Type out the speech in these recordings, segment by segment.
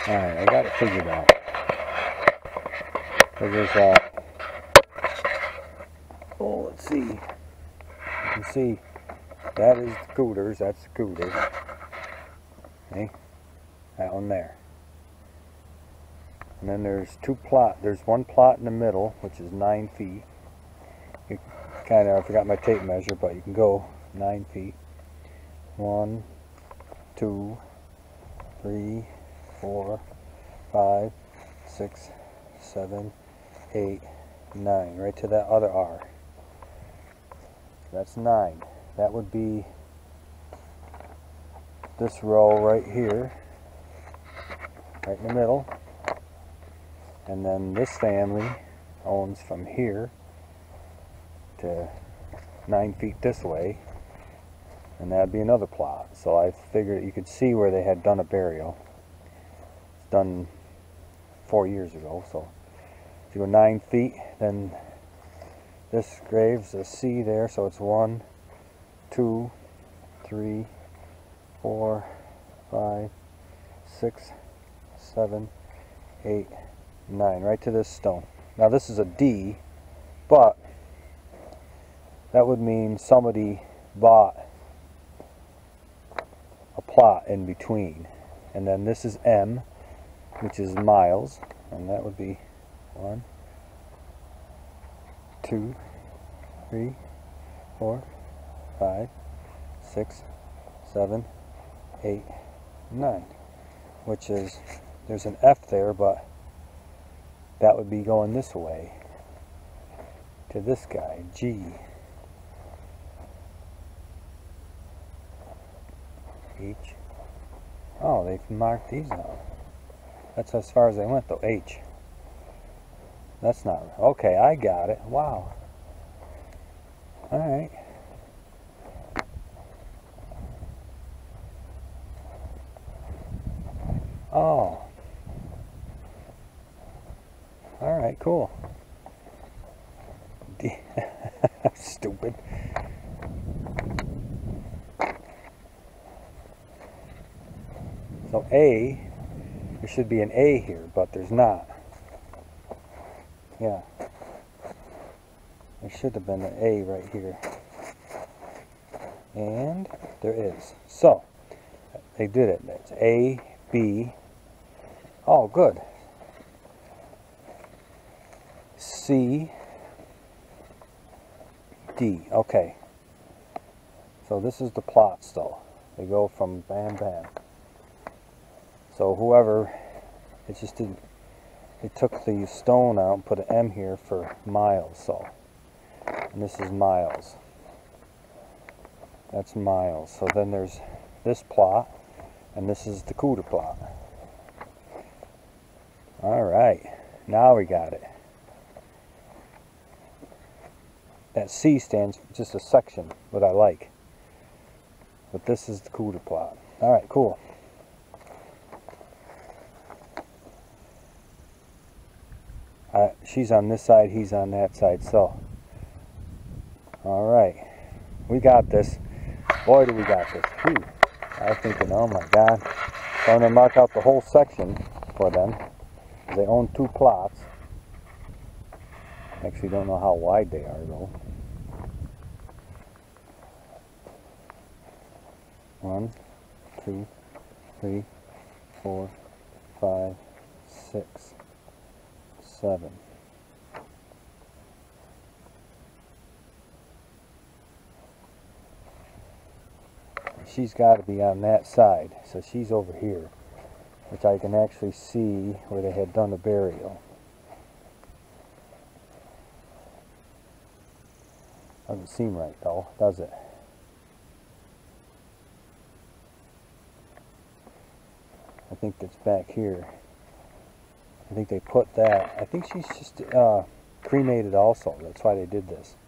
Alright, I got it figured out. So there's oh, let's see. You can see that is the cooters, that's the cooter. Okay, that one there. And then there's there's one plot in the middle, which is 9 feet. You kind of, I forgot my tape measure, but you can go 9 feet. 1, 2, 3, 4, 5, 6, 7, 8, 9, right to that other R. That's 9. That would be this row right here, right in the middle. And then this family owns from here to 9 feet this way, and that'd be another plot. So I figured you could see where they had done a burial. It's done 4 years ago. So if you go 9 feet, then this grave's a C there, so it's 1, 2, 3, 4, 5, 6, 7, 8, 9, right to this stone. Now this is a D, but that would mean somebody bought a plot in between. And then this is M, which is miles, and that would be 1, 2, 3, 4, 5, 6, 7, 8, 9, which is, there's an F there, but that would be going this way to this guy, G. H. Oh, they've marked these out. That's as far as they went though, H. That's not, okay, I got it. Wow. Alright. Oh. Alright, cool. Stupid. So A, there should be an A here, but there's not. Yeah. There should have been an A right here. And there is. So, they did it. That's A, B. Oh, good. C, D. Okay. So this is the plots though. They go from bam, bam. So whoever, it just didn't, they took the stone out and put an M here for miles. So, and this is miles. That's miles. So then there's this plot, and this is the cooter plot. Alright, now we got it. That C stands for just a section, what I like. But this is the cooter plot. Alright, cool. She's on this side, he's on that side, so. Alright. We got this. Boy, do we got this. Whew. I was thinking, oh my god. So I'm going to mark out the whole section for them. They own 2 plots. Actually don't know how wide they are though. 1, 2, 3, 4, 5, 6, 7. She's got to be on that side, so she's over here, which I can actually see where they had done the burial. Doesn't seem right though, does it? I think it's back here. I think they put that. I think she's just cremated also. That's why they did this.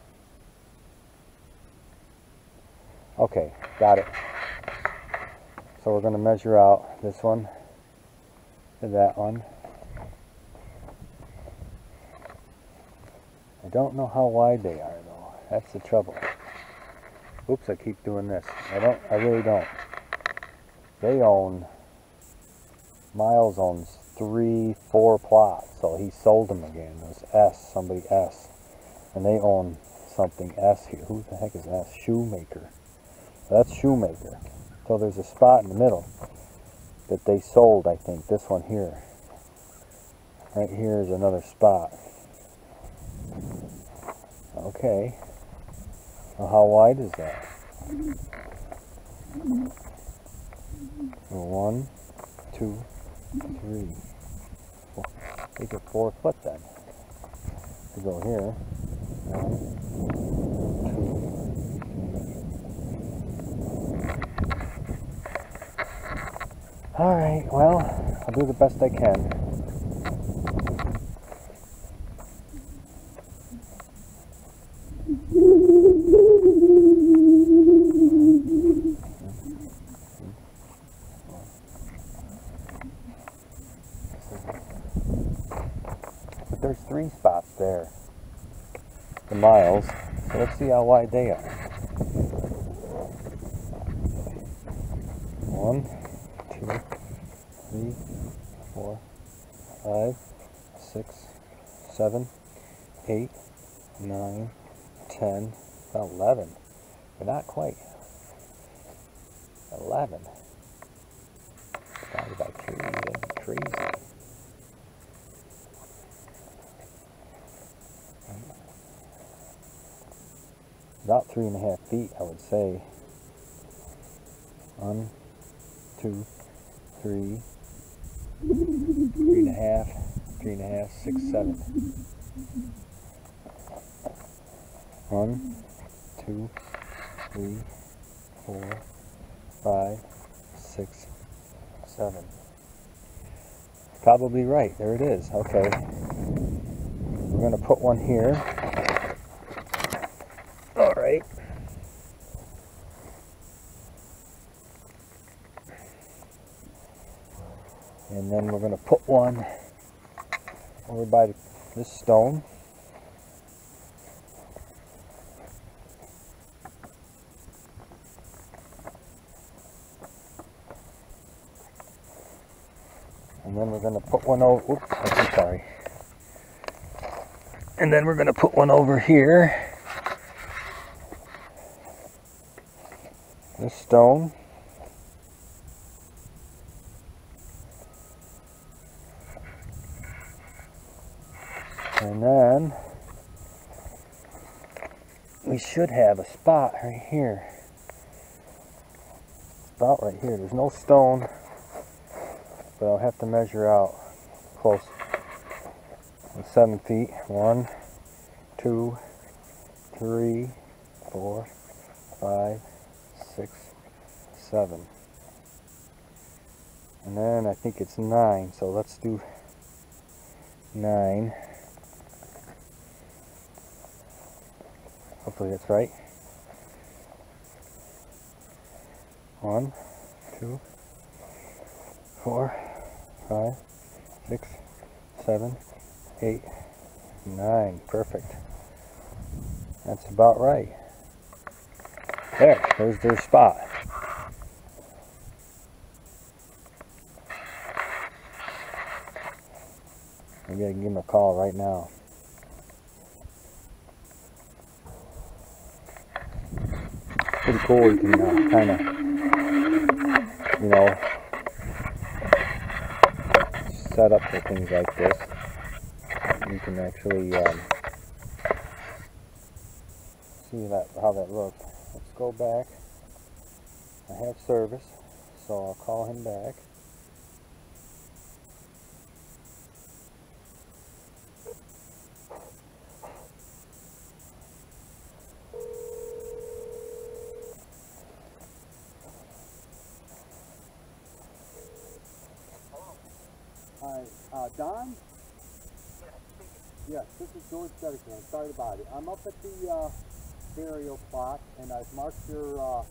Okay, got it. So we're going to measure out this one to that one. I don't know how wide they are though. That's the trouble. Oops, I keep doing this. I really don't. They own Miles owns 3-4 plots, so he sold them again. It was S, somebody S. And they own something S here. Who the heck is S? Shoemaker. That's Shoemaker. So there's a spot in the middle that they sold, I think. This one here. Right here is another spot. Okay. Well, how wide is that? 1, 2, 3, 4. Make it 4 foot then. To go here. 1, 2. Alright, well, I'll do the best I can. But there's 3 spots there. The miles. So let's see how wide they are. 1, 2, 3, 4, 5, 6, 7, 8, 9, 10, about 11. But not quite. 11. Divided by 3, that'd be crazy. About 3.5 feet, I would say. 1, 2, 3, 3.5, 3.5, 6, 7. 1, 2, 3, 4, 5, 6, 7. Probably right. There it is. Okay. We're going to put one here. All right. And then we're going to put one over by this stone. And then we're going to put one over, oops, I'm sorry. And then we're going to put one over here. This stone. And then we should have a spot right here. About right here. There's no stone, but I'll have to measure out close. 7 feet. 1, 2, 3, 4, 5, 6, 7. And then I think it's 9. So let's do 9. Hopefully that's right. 1, 2, 4, 5, 6, 7, 8, 9. Perfect. That's about right. There's their spot. Maybe I can give him a call right now. Pretty cool. You can kind of, you know, set up for things like this. You can actually see how that looks. Let's go back. I have service, so I'll call him back. Hi, Don? Yes, this is George Dedican. Sorry about it. I'm up at the burial plot, and I've marked your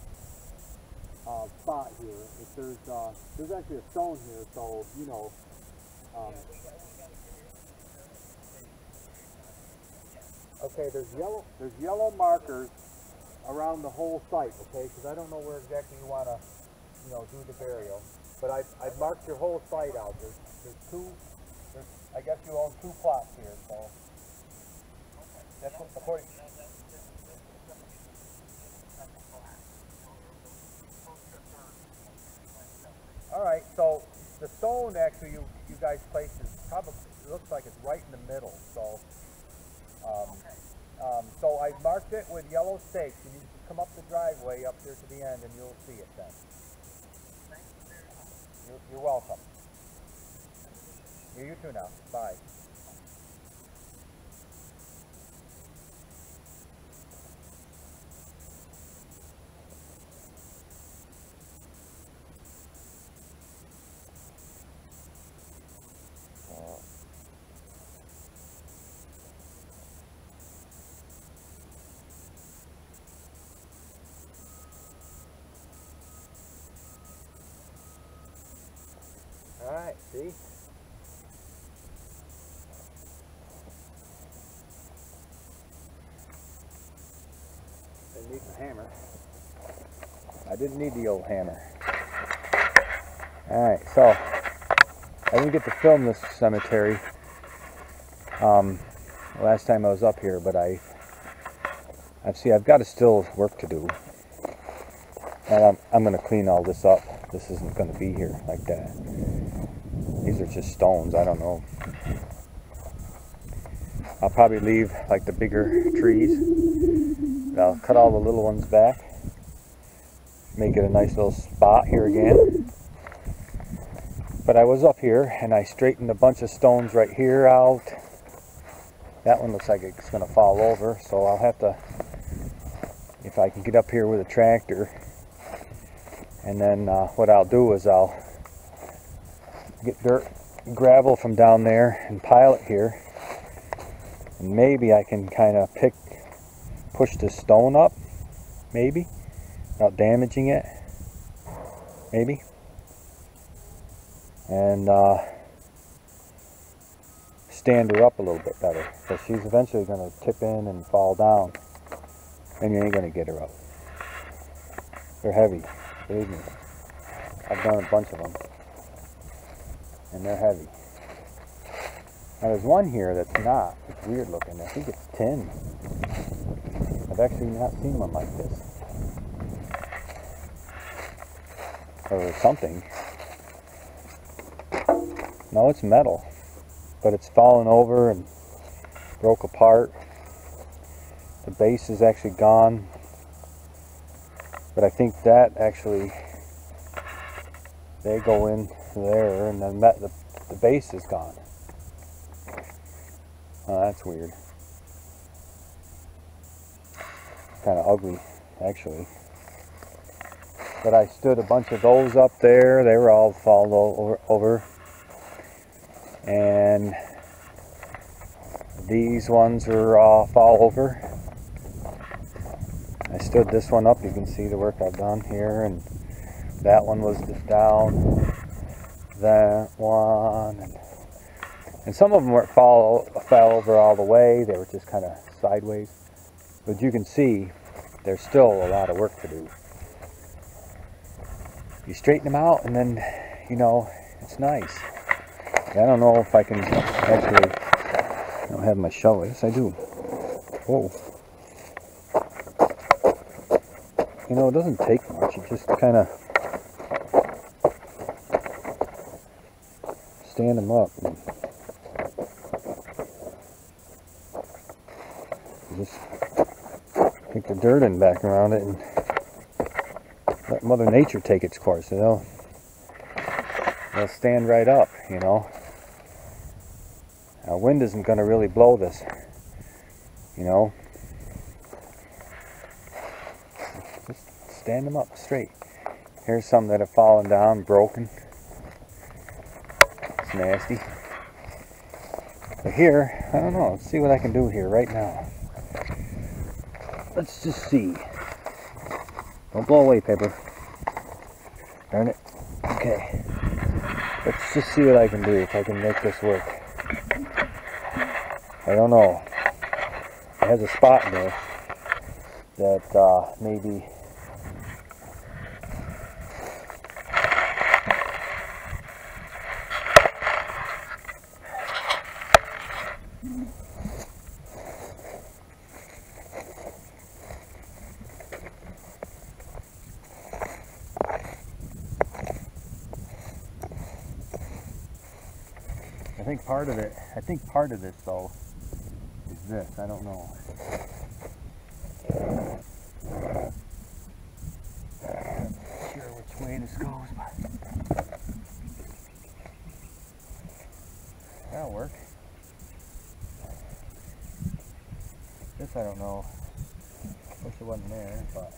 spot here. If there's actually a stone here, so you know. Okay, there's yellow markers around the whole site. Okay, because I don't know where exactly you want to you know, do the burial. But I've marked your whole site out. There's two. I guess you own 2 plots here, so that's what according. All right, so the stone actually you guys placed is probably, it looks like it's right in the middle. So so I marked it with yellow stakes, and you can come up the driveway up here to the end, and you'll see it then. You're welcome. You too now. Bye. All right, see? Didn't need the hammer. I didn't need the old hammer. All right, so I didn't get to film this cemetery last time I was up here, but I've got still work to do, and I'm going to clean all this up. This isn't going to be here like that. These are just stones. I don't know. I'll probably leave like the bigger trees. I'll cut all the little ones back. Make it a nice little spot here again. But I was up here and I straightened a bunch of stones right here out. That one looks like it's going to fall over, so I'll have to, if I can get up here with a tractor, and then what I'll do is I'll get dirt, gravel from down there and pile it here, and maybe I can kind of push the stone up, maybe, without damaging it, maybe, and stand her up a little bit better, because she's eventually going to tip in and fall down, and you ain't going to get her up. They're heavy, believe me. I've done a bunch of them, and they're heavy. Now there's one here that's not. It's weird looking. I think it's tin. I've actually not seen one like this. Or something. No, it's metal. But it's fallen over and broke apart. The base is actually gone. But I think that actually, they go in there, and then the base is gone. Oh, that's weird. Kind of ugly, actually. But I stood a bunch of those up there. They were all fallen over. And these ones were all fall over. I stood this one up. You can see the work I've done here, and that one was down. That one, and some of them fell over all the way. They were just kind of sideways. But you can see there's still a lot of work to do. You straighten them out, and then, you know, it's nice. I don't know if I can actually, I don't have my shovel. Yes, I do. Whoa. You know, it doesn't take much. You just kind of stand them up. And just take the dirt in back around it and let Mother Nature take its course. You know, they'll stand right up. You know, now, wind isn't going to really blow this. You know, just stand them up straight. Here's some that have fallen down, broken. It's nasty. But here, I don't know. Let's see what I can do here right now. Let's just see. Don't blow away, paper. Darn it. Okay. Let's just see what I can do, if I can make this work. I don't know. It has a spot there that maybe think part of this though is this. I don't know. I'm not sure which way this goes, but that'll work. This I don't know. Wish it wasn't there, but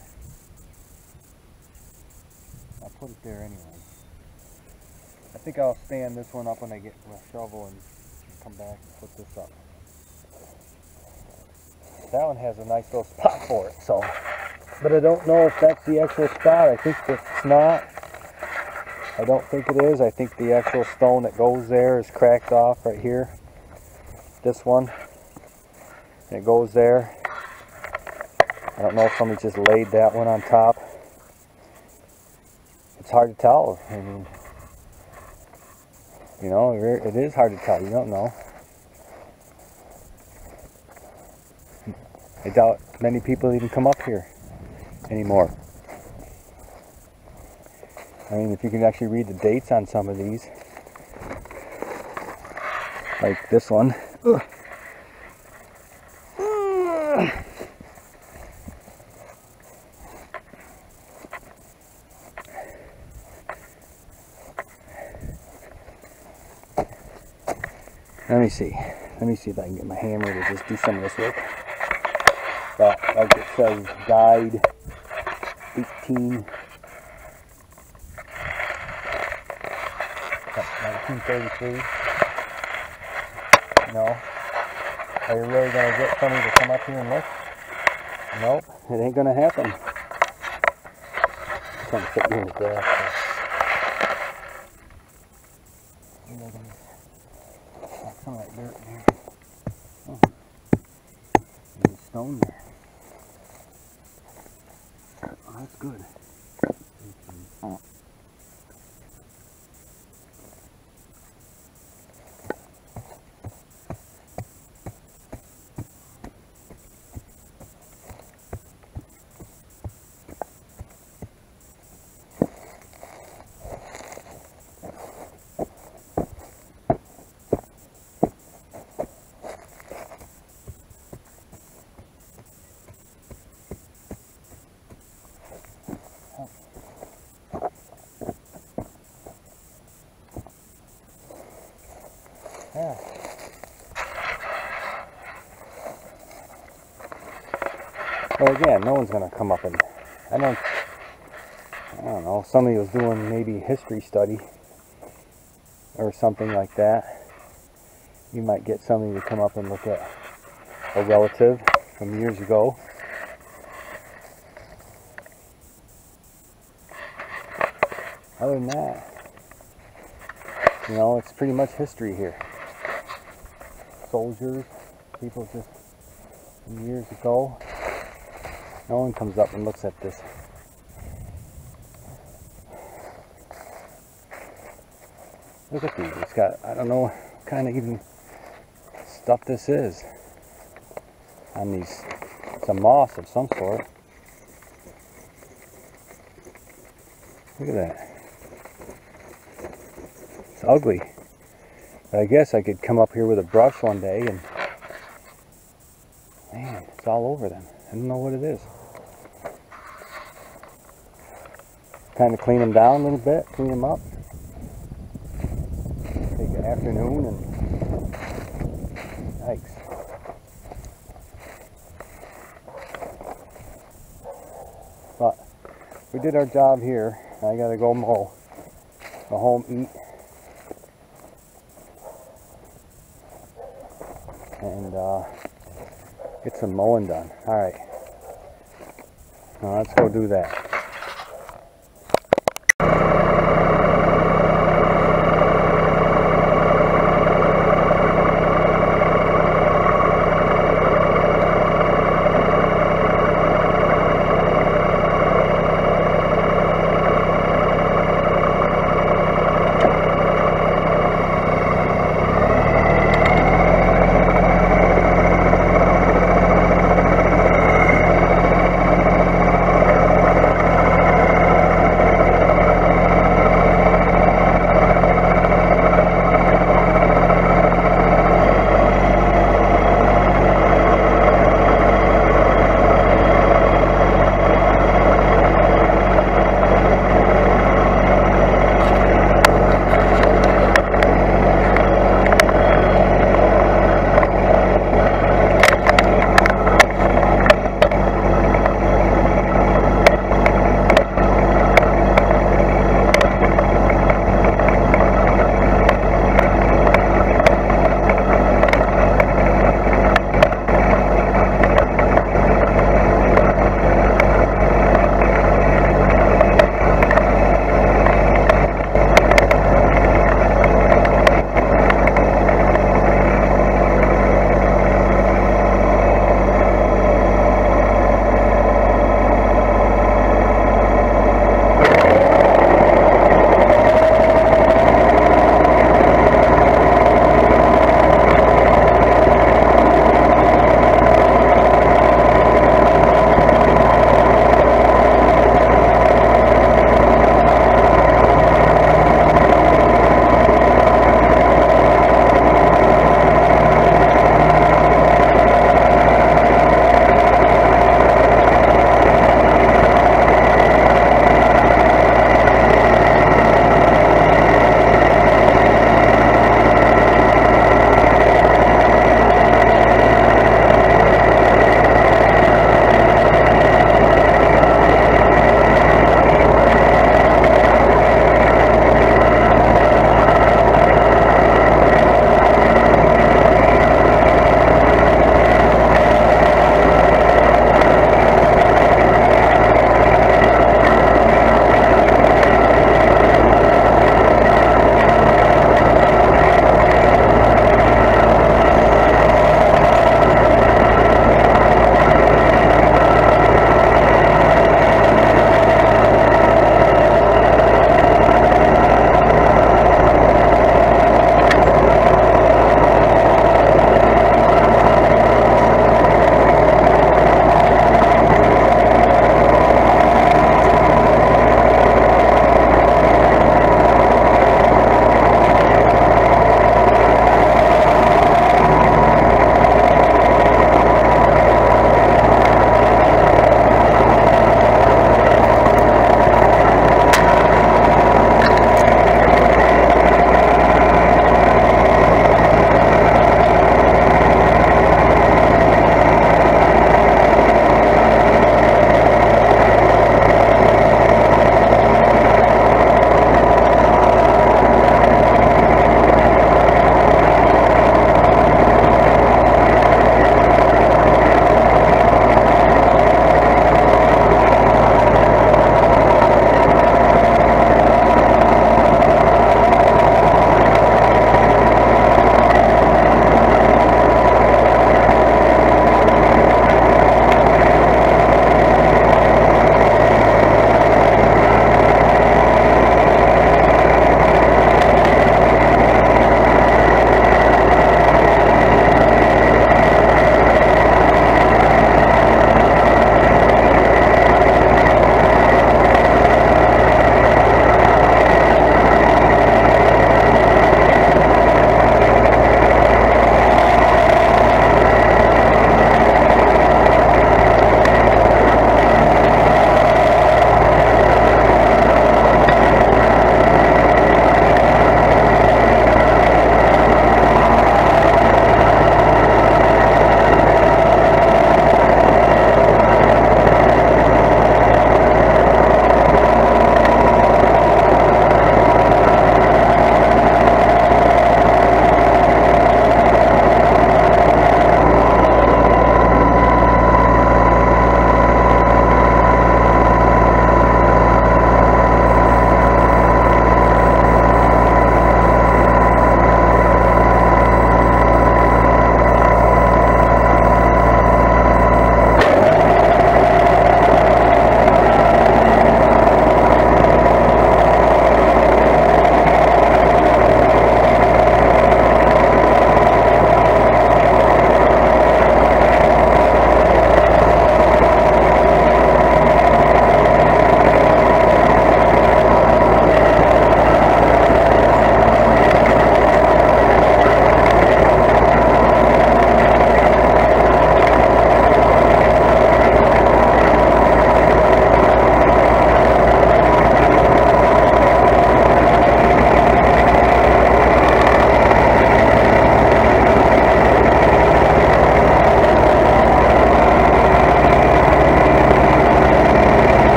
I'll put it there anyway. I think I'll stand this one up when I get my shovel and come back and put this up. That one has a nice little spot for it, so. But I don't know if that's the actual spot. I think it's not. I don't think it is. I think the actual stone that goes there is cracked off right here. This one. And it goes there. I don't know if somebody just laid that one on top. It's hard to tell. I mean, you know, it is hard to tell. You don't know. I doubt many people even come up here anymore. I mean, if you can actually read the dates on some of these, like this one. Ugh. Let me see. Let me see if I can get my hammer to just do some of this work. But like it says, died 1933. No. Are you really going to get somebody to come up here and look? Nope, it ain't going to happen. I'm trying to sit here in the grass. Some of that dirt in here. Oh. There's a stone there. Oh, that's good. Oh. Yeah. Well, again, no one's going to come up and, I don't know, somebody was doing maybe history study or something like that. You might get somebody to come up and look at a relative from years ago. Other than that, you know, it's pretty much history here. Soldiers, people just from years ago. No one comes up and looks at this. Look at these. It's got, I don't know what kind of even stuff this is on these. It's a moss of some sort. Look at that. It's ugly. But I guess I could come up here with a brush one day and, man, it's all over them. I don't know what it is. Kind of clean them down a little bit, clean them up. Take an afternoon and, yikes. But we did our job here. I gotta go mow. Go home, eat. And get some mowing done. Alright. Now let's go do that.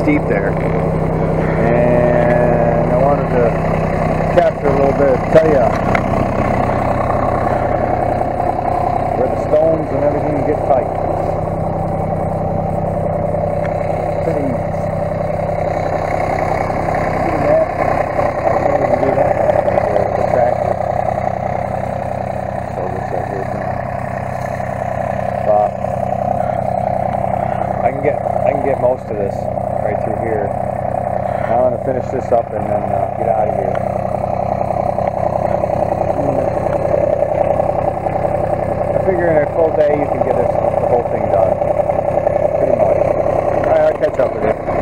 steep there. And I wanted to capture a little bit, tell you where the stones and everything get tight. Pretty nasty. I can't even do that with the tractor. So it looks like it's but I can get most of this right through here. Now I'm going to finish this up and then get out of here. I figure in a full day you can get the whole thing done. Pretty much. Alright, I'll catch up with you.